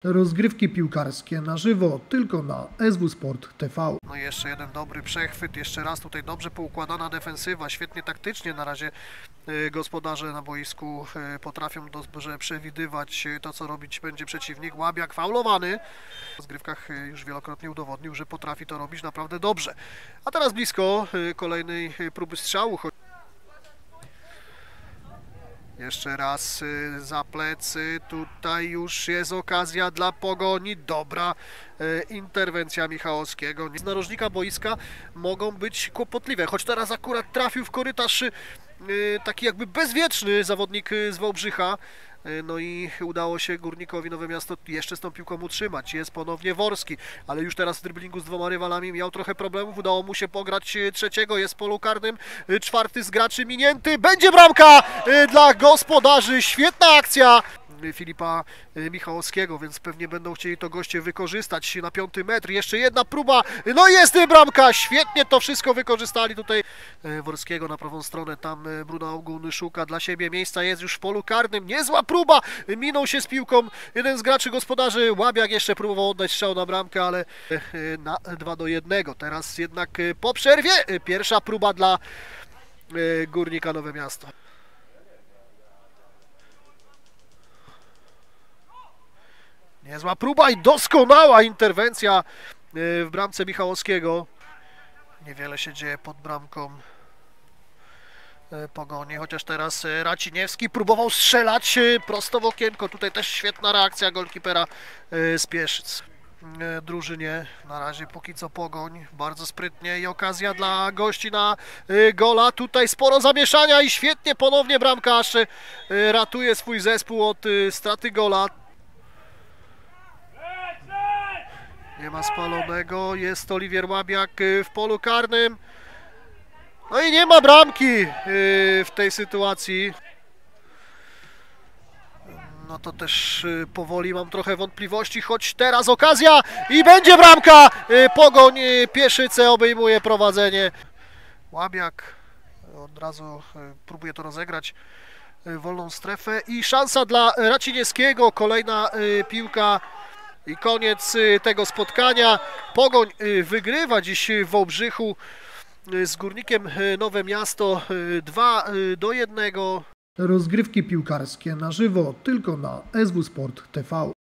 Rozgrywki piłkarskie na żywo tylko na SW Sport TV. No i jeszcze jeden dobry przechwyt, jeszcze raz tutaj dobrze poukładana defensywa, świetnie taktycznie na razie gospodarze na boisku potrafią dobrze przewidywać to, co robić będzie przeciwnik. Łabiak faulowany. W rozgrywkach już wielokrotnie udowodnił, że potrafi to robić naprawdę dobrze. A teraz blisko kolejnej próby strzału. Jeszcze raz za plecy, tutaj już jest okazja dla Pogoni, dobra interwencja Michałowskiego. Z narożnika boiska mogą być kłopotliwe, choć teraz akurat trafił w korytarz taki jakby bezwieczny zawodnik z Wałbrzycha. No i udało się Górnikowi Nowe Miasto jeszcze z tą piłką utrzymać. Jest ponownie Worski, ale już teraz w driblingu z dwoma rywalami miał trochę problemów. Udało mu się pograć trzeciego, jest w polu karnym. Czwarty z graczy minięty. Będzie bramka dla gospodarzy. Świetna akcja Filipa Michałowskiego, więc pewnie będą chcieli to goście wykorzystać na 5 metr. Jeszcze jedna próba, no i jest bramka, świetnie to wszystko wykorzystali tutaj Worskiego na prawą stronę, tam Bruno Ogun szuka dla siebie miejsca, jest już w polu karnym, niezła próba, minął się z piłką jeden z graczy gospodarzy, Łabiak jeszcze próbował oddać strzał na bramkę, ale na 2-1, teraz jednak po przerwie pierwsza próba dla Górnika Nowe Miasto. Niezła próba i doskonała interwencja w bramce Michałowskiego. Niewiele się dzieje pod bramką Pogoni, chociaż teraz Raciniewski próbował strzelać prosto w okienko. Tutaj też świetna reakcja golkipera z Pieszyc. Drużynie na razie póki co Pogoń, bardzo sprytnie i okazja dla gości na gola. Tutaj sporo zamieszania i świetnie ponownie bramkarz ratuje swój zespół od straty gola. Nie ma spalonego, jest Oliwier Łabiak w polu karnym. No i nie ma bramki w tej sytuacji. No to też powoli mam trochę wątpliwości, choć teraz okazja i będzie bramka. Pogoń Pieszyce obejmuje prowadzenie. Łabiak od razu próbuje to rozegrać w wolną strefę i szansa dla Raciniewskiego, kolejna piłka. I koniec tego spotkania. Pogoń wygrywa dziś w Wałbrzychu z Górnikiem Nowe Miasto 2-1. Rozgrywki piłkarskie na żywo tylko na SW Sport TV.